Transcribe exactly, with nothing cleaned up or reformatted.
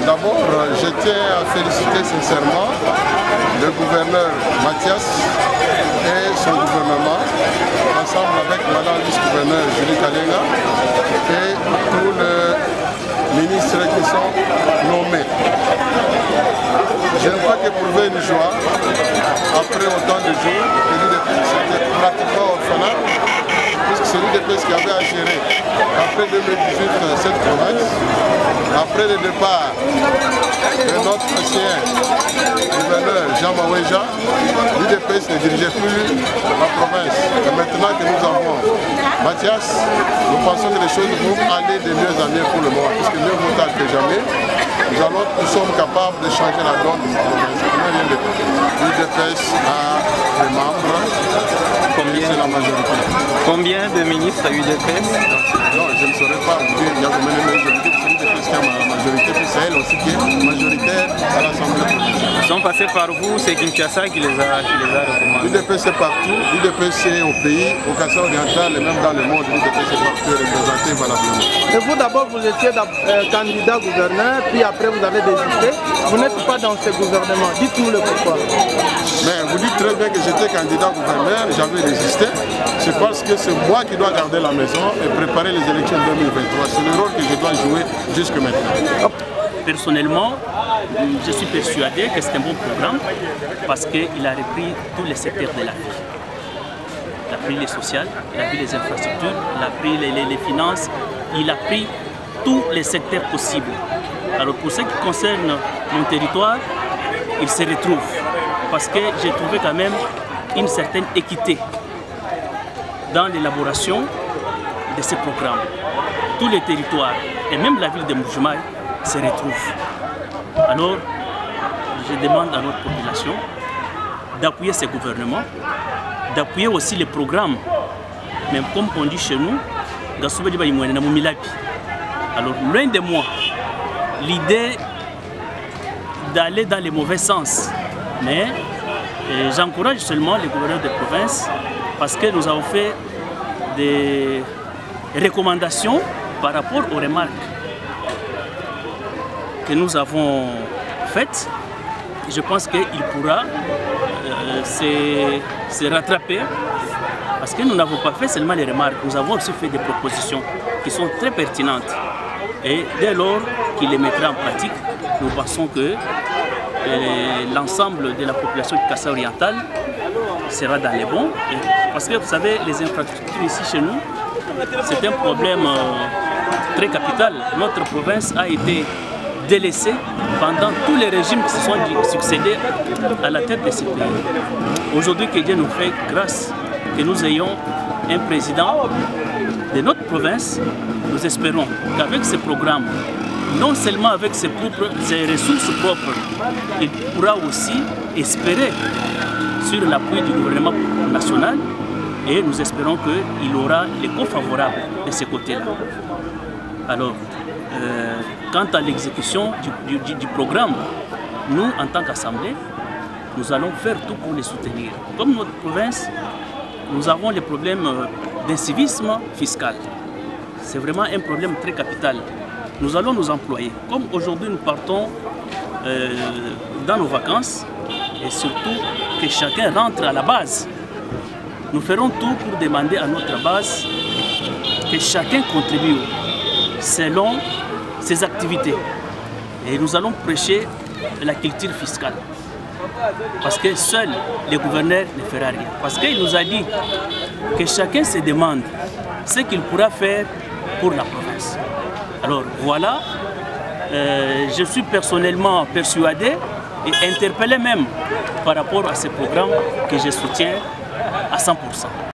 d'abord, je tiens à féliciter sincèrement le gouverneur Mathias et son gouvernement, ensemble avec madame vice-gouverneur Julie Kalenga et tous les ministres qui sont nommés. Je ne peux qu'éprouver une joie après autant de jours que l'U D P S était pratiquement orphelin, puisque c'est l'U D P S qui avait à gérer après deux mille dix-huit cette province. Après le départ de notre ancien gouverneur Jean Maweja, l'U D P S ne dirigeait plus la province. Et maintenant que nous avons Mathias, nous pensons que les choses vont aller de mieux en mieux pour le moment, puisque mieux vaut tard que jamais. Nous, allons, nous sommes capables de changer la donne de cette province. L'U D P S a des membres, combien c'est la majorité. Combien de ministres à U D P S? Non, je ne saurais pas vous dire, il y a combien de majorité, c'est l'U D P S qui a la majorité, puis c'est elle aussi qui est majoritaire à l'Assemblée provinciale. Ils sont passés par vous, c'est Kinshasa qui les a, qui les a recommandés. L'U D P S c'est partout, l'U D P S c'est au pays, au Kassai oriental et même dans le monde, l'U D P S c'est partout représenté valablement. Et vous d'abord vous étiez euh, candidat gouverneur, puis après vous avez désisté. Vous n'êtes pas dans ce gouvernement, dites-nous le pourquoi. Mais vous dites très bien que j'étais candidat gouverneur, j'avais résisté. C'est parce que c'est moi qui dois garder la maison et préparer les élections deux mille vingt-trois. C'est le rôle que je dois jouer jusque maintenant. Personnellement, je suis persuadé que c'est un bon programme parce qu'il a repris tous les secteurs de la vie. Il a pris les sociales, il a pris les infrastructures, il a pris les, les, les finances, il a pris tous les secteurs possibles. Alors pour ce qui concerne mon territoire, il se retrouve parce que j'ai trouvé quand même une certaine équité dans l'élaboration de ces programmes. Tous les territoires et même la ville de Mbuji-Mayi se retrouvent. Alors, je demande à notre population d'appuyer ces gouvernements, d'appuyer aussi les programmes. Même comme on dit chez nous, alors loin de moi l'idée d'aller dans le mauvais sens, mais j'encourage seulement les gouverneurs de province parce que nous avons fait des recommandations par rapport aux remarques que nous avons faites. Je pense qu'il pourra euh, se, se rattraper parce que nous n'avons pas fait seulement les remarques, nous avons aussi fait des propositions qui sont très pertinentes. Et dès lors qu'il les mettra en pratique, nous pensons que l'ensemble de la population du Kassai oriental sera dans les bons. Et parce que vous savez, les infrastructures ici chez nous, c'est un problème euh, très capital. Notre province a été délaissée pendant tous les régimes qui se sont succédés à la tête de ce pays. Aujourd'hui, que Dieu nous fait grâce que nous ayons un président de notre province, nous espérons qu'avec ce programme, non seulement avec ses, propres, ses ressources propres, il pourra aussi espérer sur l'appui du gouvernement national et nous espérons qu'il aura l'écho favorable de ce côté-là. Alors, euh, quant à l'exécution du, du, du programme, nous, en tant qu'Assemblée, nous allons faire tout pour les soutenir. Comme notre province, nous avons les problèmes d'incivisme fiscal. C'est vraiment un problème très capital. Nous allons nous employer. Comme aujourd'hui nous partons euh, dans nos vacances et surtout que chacun rentre à la base, nous ferons tout pour demander à notre base que chacun contribue selon ses activités. Et nous allons prêcher la culture fiscale. Parce que seul le gouverneur ne fera rien. Parce qu'il nous a dit que chacun se demande ce qu'il pourra faire pour la province. Alors voilà, euh, je suis personnellement persuadé et interpellé même par rapport à ce programme que je soutiens à cent pour cent.